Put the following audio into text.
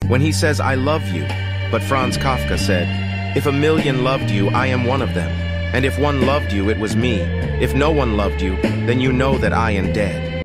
when he says, "I love you." But Franz Kafka said, "If a million loved you, I am one of them. And if one loved you, it was me. If no one loved you, then you know that I am dead."